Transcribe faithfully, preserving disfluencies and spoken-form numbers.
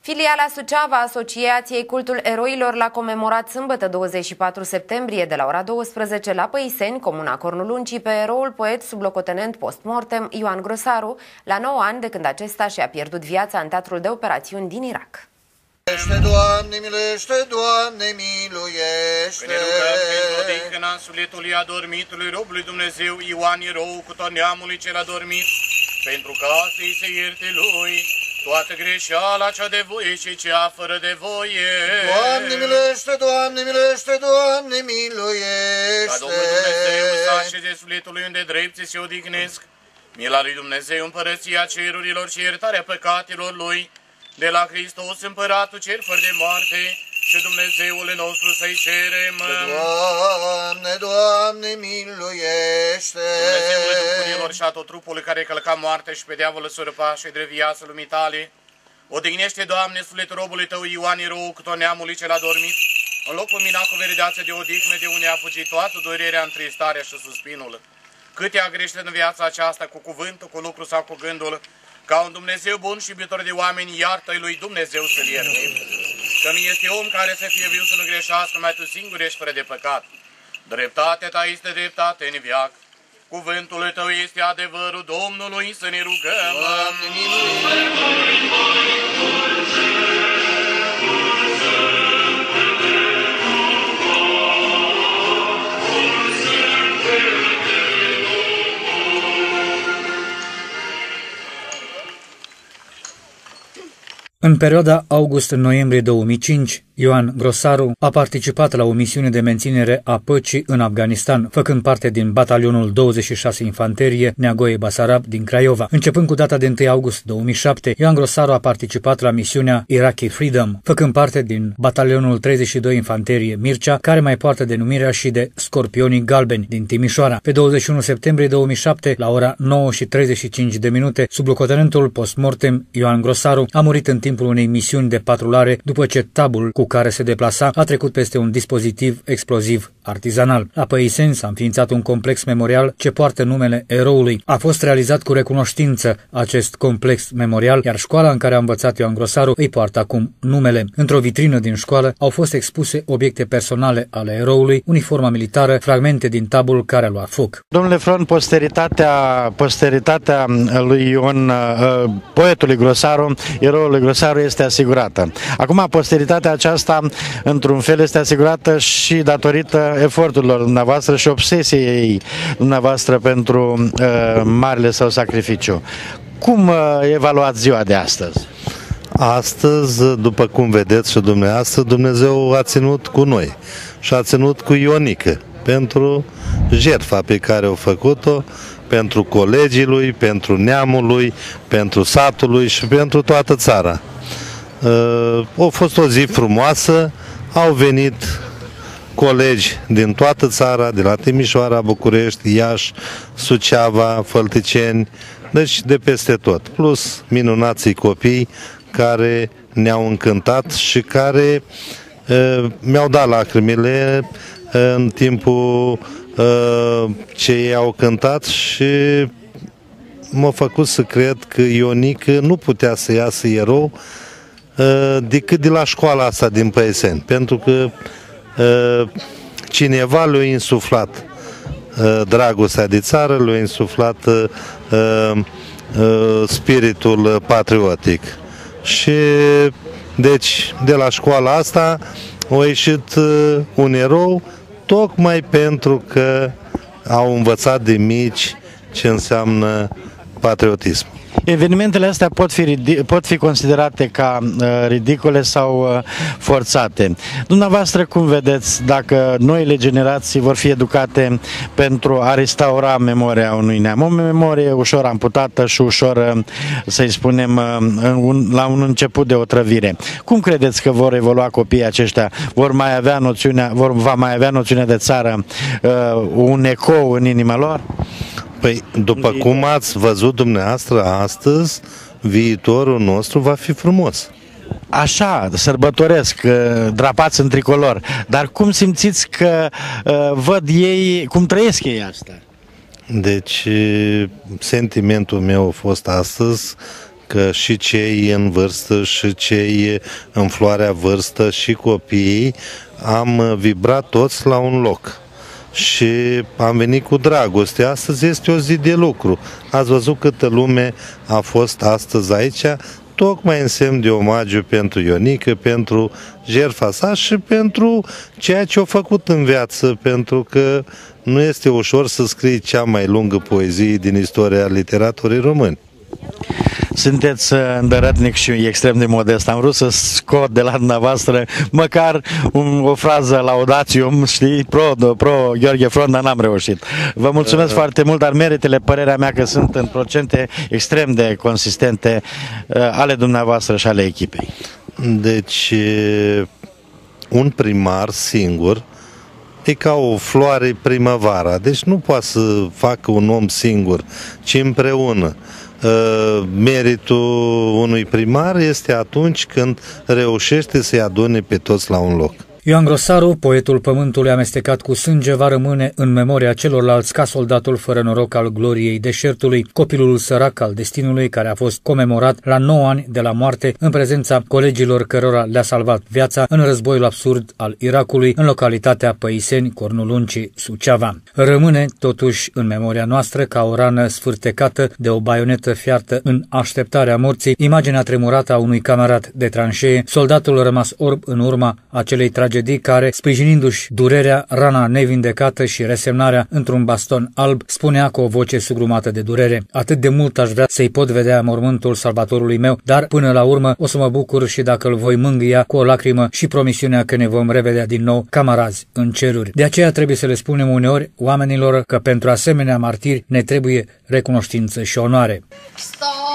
Filiala Suceava Asociației Cultul Eroilor l-a comemorat sâmbătă douăzeci și patru septembrie de la ora douăsprezece la Păiseni, comuna Cornuluncii, pe eroul poet sublocotenent post-mortem Ioan Grosaru, la nouă ani de când acesta și-a pierdut viața în teatrul de operațiuni din Irak. Miluiește, Doamne, miluiește, Doamne, miluiește! Că ne rugăm pentru odihna sufletului adormitului robului Dumnezeu Ioan Erou cu tot neamului cel adormit, pentru ca să-i se ierte lui toată greșeala cea de voie și cea fără de voie. Doamne, miluiește, Doamne, miluiește, Doamne, miluiește! Ca Domnul Dumnezeu să așeze sufletului unde drepte se odihnesc, mila lui Dumnezeu, împărăția cerurilor și iertarea păcatelor lui, de la Hristos Împăratul cel fără de moarte și Dumnezeul nostru să-i cerem. Doamne, Doamne, miluiește! Dumnezeul Duhurilor și a tot trupului care călca moarte și pe diavolul surpa și de viață lumii tale, odihnește, Doamne, sufletul robului Tău Ioan Erou cu tot neamului cel adormit, în loc lumina cu verideață de odihnă, de unde a fugit toată durerea, întristarea și suspinul. Câte a greșit în viața aceasta cu cuvântul, cu lucru sau cu gândul, ca un Dumnezeu bun și iubitor de oameni, iartă-i lui Dumnezeu să-l ierte. Că nu este om care să fie viu să nu greșească, numai Tu singur ești fără de păcat. Dreptatea Ta este dreptate în veac. Cuvântul Tău este adevărul Domnului, să ne rugăm. Doamne, miluiește! În perioada august-noiembrie două mii cinci, Ioan Grosaru a participat la o misiune de menținere a păcii în Afganistan, făcând parte din batalionul douăzeci și șase Infanterie Neagoe Basarab din Craiova. Începând cu data de întâi august două mii șapte, Ioan Grosaru a participat la misiunea Iraqi Freedom, făcând parte din batalionul treizeci și doi Infanterie Mircea, care mai poartă denumirea și de Scorpionii Galbeni din Timișoara. Pe douăzeci și unu septembrie două mii șapte, la ora nouă și treizeci și cinci de minute, sublocotenentul postmortem Ioan Grosaru a murit în timpul unei misiuni de patrulare după ce tabul cu care se deplasa a trecut peste un dispozitiv exploziv artizanal. La Păiseni s-a înființat un complex memorial ce poartă numele eroului. A fost realizat cu recunoștință acest complex memorial, iar școala în care a învățat Ioan Grosaru îi poartă acum numele. Într-o vitrină din școală au fost expuse obiecte personale ale eroului, uniforma militară, fragmente din tabul care a luat foc. Domnule Front, posteritatea, posteritatea lui Ion, poetului Grosaru, eroului Grosaru, este asigurată. Acum, posteritatea aceasta, într-un fel, este asigurată și datorită eforturilor dumneavoastră și obsesiei dumneavoastră pentru uh, marile său sacrificiu. Cum uh, evaluați ziua de astăzi? Astăzi, după cum vedeți și dumneavoastră, Dumnezeu a ținut cu noi și a ținut cu Ionică pentru jertfa pe care au făcut-o, pentru colegii lui, pentru neamul lui, pentru satul lui și pentru toată țara. A fost o zi frumoasă, au venit colegi din toată țara, de la Timișoara, București, Iași, Suceava, Fălticeni, deci de peste tot, plus minunații copii care ne-au încântat și care mi-au dat lacrimile în timpul ce ei au cântat și m-a făcut să cred că Ionică nu putea să iasă erou decât de la școala asta din Păiseni, pentru că cineva le-a insuflat dragostea de țară, le-a insuflat spiritul patriotic. Și deci de la școala asta a ieșit un erou tocmai pentru că au învățat de mici ce înseamnă patriotism. Evenimentele astea pot fi, pot fi considerate ca uh, ridicole sau uh, forțate. Dumneavoastră, cum vedeți dacă noile generații vor fi educate pentru a restaura memoria unui neam? O memorie ușor amputată și ușor, uh, să-i spunem, uh, un, la un început de otrăvire. Cum credeți că vor evolua copiii aceștia? Vor mai avea noțiunea, vor, va mai avea noțiunea de țară, uh, un ecou în inima lor? Păi, după cum ați văzut dumneavoastră astăzi, viitorul nostru va fi frumos. Așa, sărbătoresc, drapați în tricolor, dar cum simțiți că uh, văd ei, cum trăiesc ei asta? Deci, sentimentul meu a fost astăzi că și cei în vârstă și cei în floarea vârstă și copiii am vibrat toți la un loc. Și am venit cu dragoste. Astăzi este o zi de lucru. Ați văzut câtă lume a fost astăzi aici, tocmai în semn de omagiu pentru Ionică, pentru jertfa sa și pentru ceea ce a făcut în viață, pentru că nu este ușor să scrii cea mai lungă poezie din istoria literaturii români. Sunteți îndărătnic și extrem de modest. Am vrut să scot de la dumneavoastră măcar un, o frază laudațium, știi, pro, pro Gheorghe Front, dar n-am reușit. Vă mulțumesc uh, foarte mult, dar meritele, părerea mea, că sunt în procente extrem de consistente uh, ale dumneavoastră și ale echipei. Deci, un primar singur e ca o floare primăvara, deci nu poate să facă un om singur, ci împreună. Meritul unui primar este atunci când reușește să-i adune pe toți la un loc. Ioan Grosaru, poetul pământului amestecat cu sânge, va rămâne în memoria celorlalți ca soldatul fără noroc al gloriei deșertului, copilul sărac al destinului care a fost comemorat la nouă ani de la moarte în prezența colegilor cărora le-a salvat viața în războiul absurd al Irakului în localitatea Păiseni, Cornul Luncii, Suceava. Rămâne totuși în memoria noastră ca o rană sfârtecată de o baionetă fiartă în așteptarea morții, imaginea tremurată a unui camarad de tranșee, soldatul rămas orb în urma acelei tragedii care, sprijinindu-și durerea, rana nevindecată și resemnarea într-un baston alb, spunea cu o voce sugrumată de durere: atât de mult aș vrea să-i pot vedea mormântul salvatorului meu, dar până la urmă o să mă bucur și dacă îl voi mângâia cu o lacrimă și promisiunea că ne vom revedea din nou camarazi în ceruri. De aceea trebuie să le spunem uneori oamenilor că pentru asemenea martiri ne trebuie recunoștință și onoare. Stop!